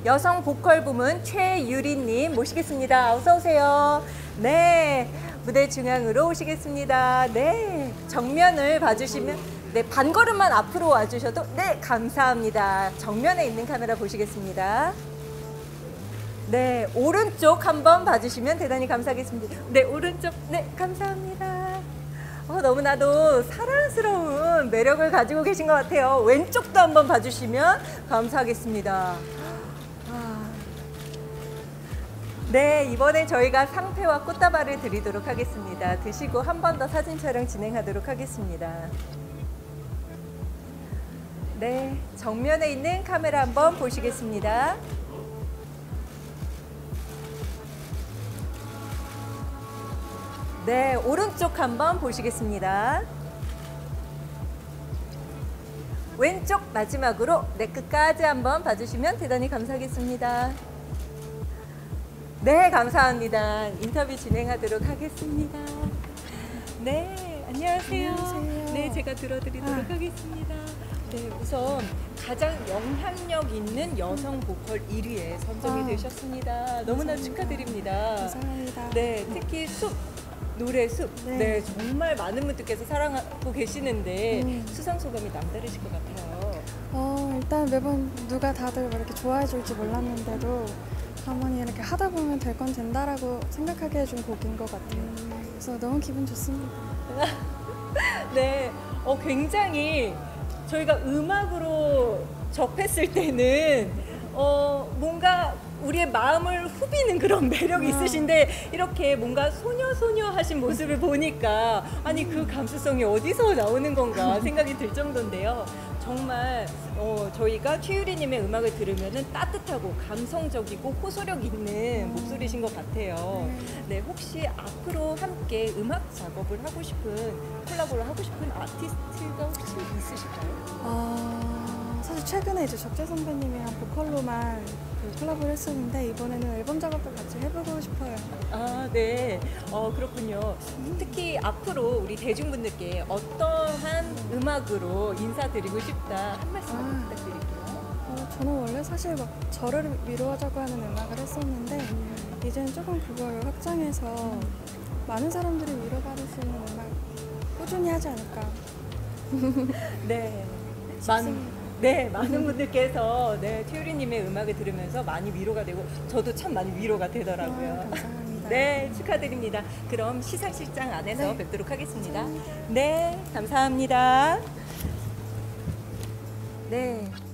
여성 보컬 부문 최유리님 모시겠습니다. 어서 오세요. 네, 무대 중앙으로 오시겠습니다. 네, 정면을 봐주시면 네, 반걸음만 앞으로 와주셔도 네, 감사합니다. 정면에 있는 카메라 보시겠습니다. 네, 오른쪽 한번 봐주시면 대단히 감사하겠습니다. 네, 오른쪽, 네, 감사합니다. 너무나도 사랑스러운 매력을 가지고 계신 것 같아요. 왼쪽도 한번 봐주시면 감사하겠습니다. 네, 이번에 저희가 상패와 꽃다발을 드리도록 하겠습니다. 드시고 한 번 더 사진 촬영 진행하도록 하겠습니다. 네, 정면에 있는 카메라 한번 보시겠습니다. 네, 오른쪽 한번 보시겠습니다. 왼쪽 마지막으로 네, 끝까지 한번 봐주시면 대단히 감사하겠습니다. 네, 감사합니다. 인터뷰 진행하도록 하겠습니다. 네, 안녕하세요. 안녕하세요. 네, 제가 들어드리도록 하겠습니다. 네, 우선 가장 영향력 있는 여성 보컬 1위에 선정이 되셨습니다. 너무나 축하드립니다. 감사합니다. 네, 특히 숲, 노래 숲. 네. 네, 정말 많은 분들께서 사랑하고 계시는데 수상 소감이 남다르실 것 같아요. 일단 매번 누가 다들 이렇게 좋아해 줄지 몰랐는데도 가만히 이렇게 하다 보면 될 건 된다라고 생각하게 해준 곡인 것 같아요. 그래서 너무 기분 좋습니다. 네, 굉장히 저희가 음악으로 접했을 때는 뭔가 우리의 마음을 후비는 그런 매력이 있으신데 이렇게 뭔가 소녀소녀 하신 모습을 보니까 아니 그 감수성이 어디서 나오는 건가 생각이 들 정도인데요. 정말 저희가 최유리님의 음악을 들으면 따뜻하고 감성적이고 호소력 있는 목소리신 것 같아요. 네, 혹시 앞으로 함께 음악 작업을 하고 싶은, 콜라보를 하고 싶은 아티스트가 혹시 있으실까요? 사실 최근에 이제 적재 선배님이랑 보컬로만 콜라보를 했었는데 이번에는 앨범 작업도 같이 해보고 싶어요. 아, 네. 그렇군요. 특히 앞으로 우리 대중분들께 어떠한 음악으로 인사드리고 싶다 한 말씀 부탁드릴게요. 저는 원래 사실 막 저를 위로하자고 하는 음악을 했었는데 이제는 조금 그걸 확장해서 많은 사람들이 위로받을 수 있는 음악 꾸준히 하지 않을까. 네. 싶습니다. 네, 많은 분들께서 네, 최유리님의 음악을 들으면서 많이 위로가 되고 저도 참 많이 위로가 되더라고요. 감사합니다. 네, 축하드립니다. 그럼 시상식장 안에서 네. 뵙도록 하겠습니다. 네, 감사합니다. 네.